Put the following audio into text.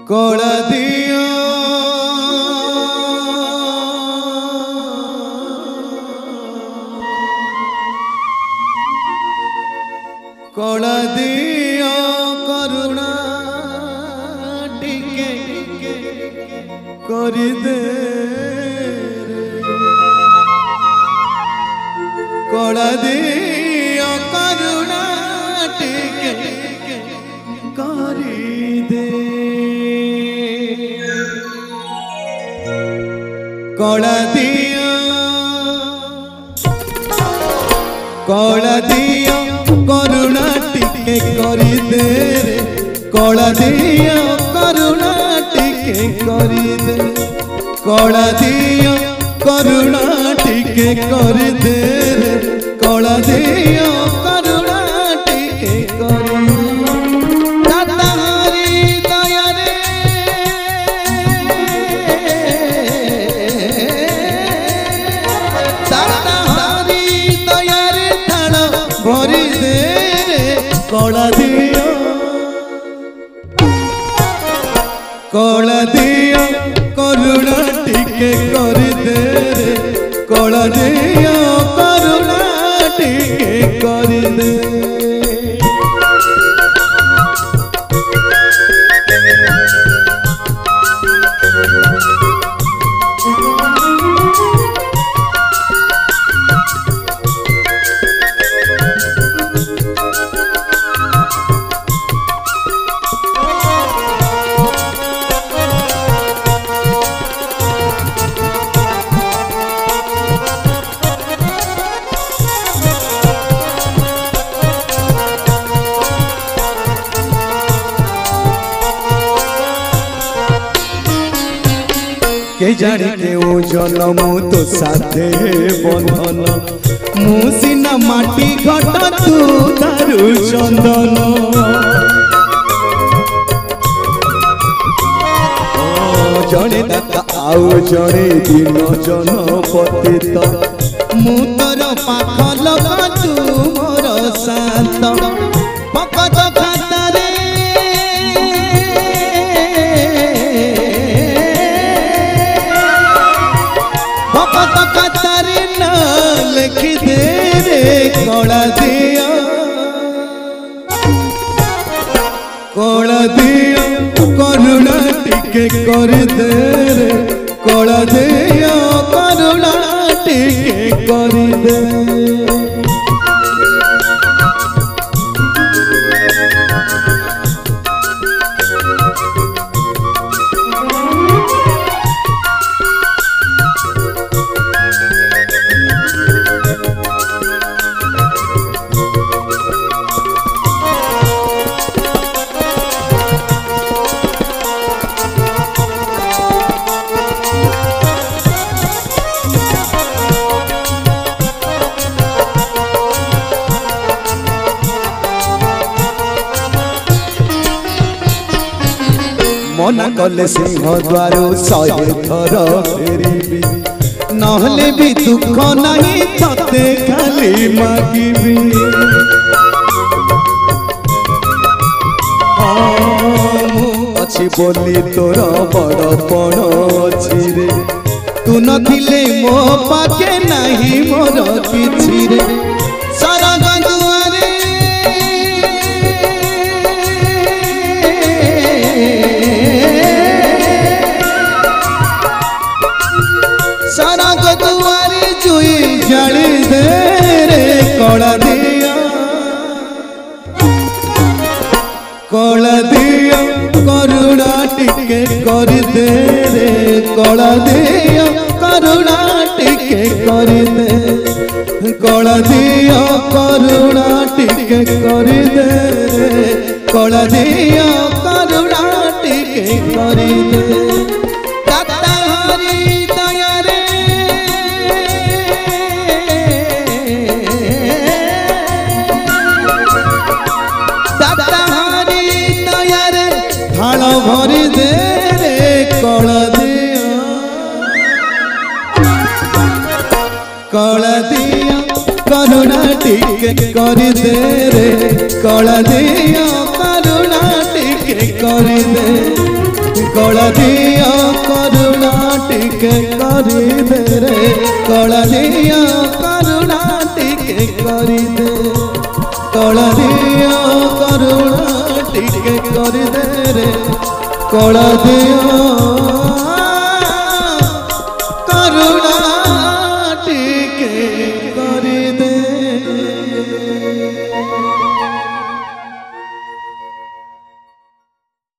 कला दिया कला दिया करुणा टिके करी दे कला दिया करुणा टिके करी दे कला दिया करुणा टिके करी दे रे कला दिया करुणा टिके करी दे कला दिया करुणा टिके करी दे रे कला दिया करुणा टिके करी कला दिया करुणा टिके करी दे रे कला दिया करुणा टिके करी दे के जाने के ओ जन्म तो साथे बंधन मुसिना माटी घट तू दारु चंदन जड़े दाता आउ जड़े दिन जन पतित मु तोर पाख लगा तू मोर शांत पकज खातारे लिखी दे रे कला दिया करुणा टिके कर दे रे कला दिया करुणा टिके कर दे मना कले सिंह द्वार 100 थर फेरी नहले भी दुख नहीं तते खाली मागिबी अच्छी बोली तोर बड़पण अच्छी रे तू नथिले मो पाखे नहीं मोर किछि रे सरग दुआरे सरग दुआरे जुई जली दे रे कला दिया करुणा टिके कर दे रे कला दिया करुणा टिके कर दे कला दिया करुणा टिके कर दे रे कला दिया करुणा टिके कर दे भरी दे रे कला दिया करुणा टिके कर दे रे कला दिया करुणा टिके कर दे कला दिया करुणा टिके करी दे रे कला दिया करुणा टिके करी दे कला दिया करुणा टिके करी दे रे कला दिया